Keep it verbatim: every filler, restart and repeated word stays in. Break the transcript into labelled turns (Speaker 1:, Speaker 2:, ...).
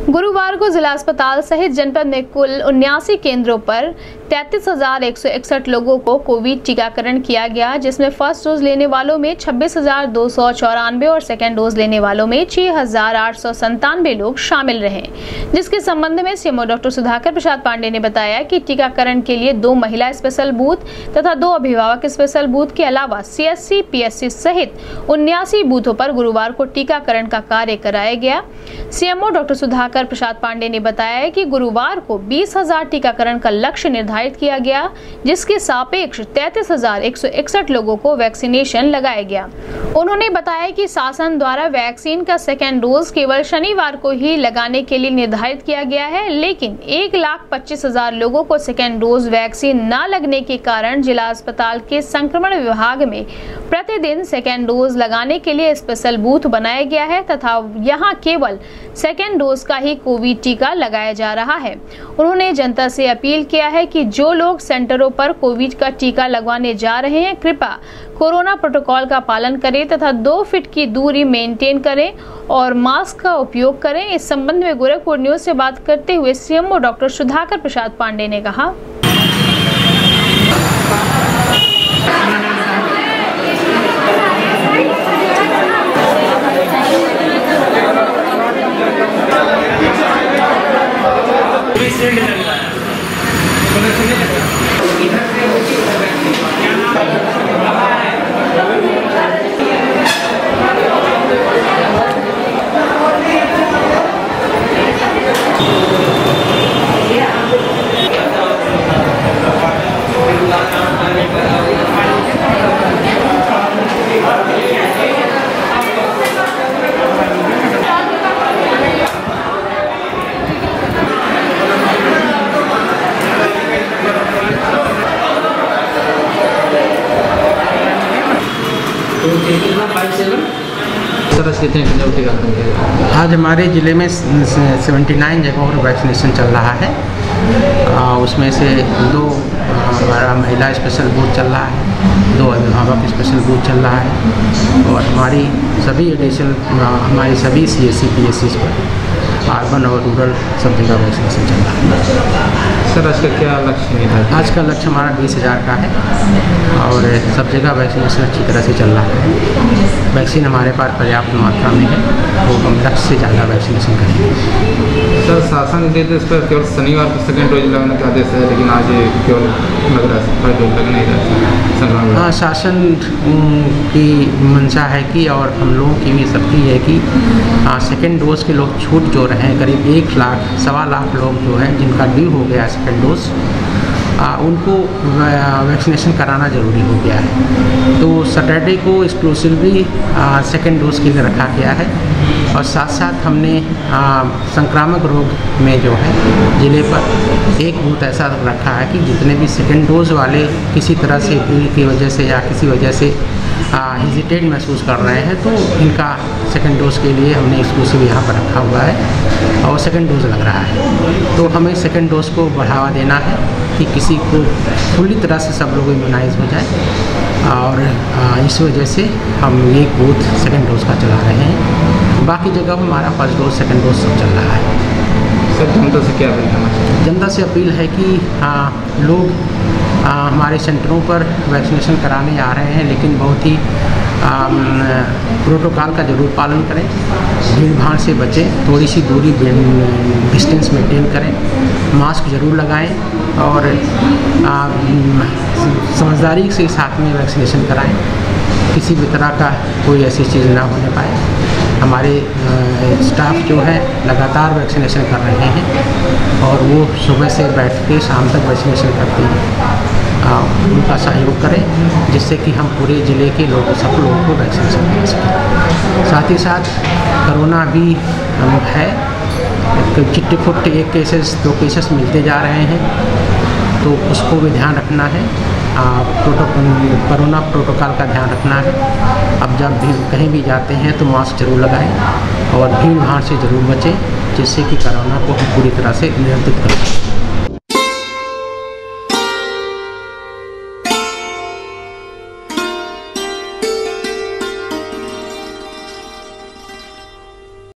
Speaker 1: गुरुवार को जिला अस्पताल सहित जनपद में कुल उन्यासी केंद्रों पर तैंतीस हजार एक सौ इकसठ लोगों को कोविड टीकाकरण किया गया, जिसमें फर्स्ट डोज लेने वालों में छब्बीस हजार दो सौ चौरानवे और सेकेंड डोज लेने वालों में छह हजार आठ सौ संतानवे लोग शामिल रहे। जिसके संबंध में सीएमओ डॉक्टर सुधाकर प्रसाद पांडे ने बताया कि टीकाकरण के लिए दो महिला स्पेशल बूथ तथा दो अभिभावक स्पेशल बूथ के अलावा सीएससी पीएससी सहित उन्यासी बूथों पर गुरुवार को टीकाकरण का कार्य कराया गया। सीएमओ डॉक्टर सुधाकर प्रसाद पांडे ने बताया कि गुरुवार को बीस हजार टीकाकरण का लक्ष्य निर्धारित किया गया, जिसके सापेक्ष तैंतीस हजार एक सौ इकसठ लोगों को वैक्सीनेशन लगाया गया। उन्होंने बताया कि शासन द्वारा वैक्सीन का सेकेंड डोज केवल शनिवार को ही लगाने के लिए निर्धारित किया गया है, लेकिन एक लाख पच्चीस हजार लोगों को सेकेंड डोज वैक्सीन न लगने के कारण जिला अस्पताल के संक्रमण विभाग में प्रतिदिन सेकेंड डोज लगाने के लिए स्पेशल बूथ बनाया गया है तथा यहाँ केवल सेकेंड डोज का ही कोविड टीका लगाया जा रहा है। उन्होंने जनता से अपील किया है कि जो लोग सेंटरों पर कोविड का टीका लगवाने जा रहे हैं, कृपया कोरोना प्रोटोकॉल का पालन करें तथा दो फीट की दूरी मेंटेन करें और मास्क का उपयोग करें। इस संबंध में गोरखपुर न्यूज से बात करते हुए सीएमओ डॉक्टर सुधाकर प्रसाद पांडे ने कहा,
Speaker 2: आज हमारे ज़िले में उन्यासी जगहों पर वैक्सीनेशन चल रहा है। आ, उसमें से दो हमारा महिला स्पेशल बूथ चल रहा है, दो अभिभावक स्पेशल बूथ चल रहा है और हमारी सभी एडिशनल हमारी सभी C S C P S C पर अर्बन और रूरल सब जगह वैक्सीनेशन चल रहा है।
Speaker 3: सर आज का क्या लक्ष्य है?
Speaker 2: आज का लक्ष्य हमारा बीस हज़ार का है और सब जगह वैक्सीनेशन अच्छी तरह से चल रहा है। वैक्सीन हमारे पास पर्याप्त मात्रा में है, तो हम लक्ष्य से ज़्यादा वैक्सीनेशन करेंगे।
Speaker 3: सर शासन के इस पर केवल शनिवार को सेकेंड डोज लगाने का आदेश है, लेकिन आज केवल लग रहा है फर्स्ट डोज लग नहीं रहा है।
Speaker 2: हाँ, शासन की मंशा है कि और हम लोगों की भी सबकी है कि हाँ सेकेंड डोज के लोग छूट जो रहे हैं, करीब एक लाख सवा लाख लोग जो हैं जिनका ड्यू हो गया सेकेंड डोज, आ, उनको वैक्सीनेशन कराना ज़रूरी हो गया है। तो सैटरडे को एक्सक्लूसिवली सेकेंड डोज के लिए रखा गया है और साथ साथ हमने आ, संक्रामक रोग में जो है ज़िले पर एक बूथ ऐसा रखा है कि जितने भी सेकेंड डोज वाले किसी तरह से भीड़ की वजह से या किसी वजह से हेजिटेट महसूस कर रहे हैं, तो इनका सेकेंड डोज के लिए हमने एक्सक्लूसिव यहाँ पर रखा हुआ है और सेकेंड डोज लग रहा है। तो हमें सेकेंड डोज को बढ़ावा देना है कि किसी को पूरी तरह से सब लोग इम्यूनाइज हो जाए और इस वजह से हम ये बूथ सेकेंड डोज का चला रहे हैं। बाकी जगह हमारा फर्स्ट डोज सेकेंड डोज सब चल रहा है।
Speaker 3: सर जनता से क्या अपील करना चाहिए?
Speaker 2: जनता से अपील है कि आ, लोग आ, हमारे सेंटरों पर वैक्सीनेशन कराने आ रहे हैं, लेकिन बहुत ही प्रोटोकॉल का जरूर पालन करें, भीड़ भाड़ से बचें, थोड़ी सी दूरी डिस्टेंस मेंटेन करें, मास्क ज़रूर लगाएं और आ, समझदारी के साथ में वैक्सीनेशन कराएं। किसी भी तरह का कोई ऐसी चीज़ ना होने पाए। हमारे स्टाफ जो है लगातार वैक्सीनेशन कर रहे हैं और वो सुबह से बैठ के शाम तक वैक्सीनेशन करते हैं। आ, उनका सहयोग करें जिससे कि हम पूरे ज़िले के लोगों सब लोगों को वैक्सीनेशन कर सकें। साथ ही साथ कोरोना भी है, चिट्टे फुट्टे एक केसेस दो केसेस मिलते जा रहे हैं, तो उसको भी ध्यान रखना है। प्रोटोकॉल कोरोना प्रोटोकॉल का ध्यान रखना है। अब जब भी कहीं भी जाते हैं तो मास्क जरूर लगाएं और भीड़ भाड़ से ज़रूर बचें, जिससे कि कोरोना को हम पूरी तरह से नियंत्रित कर सकें।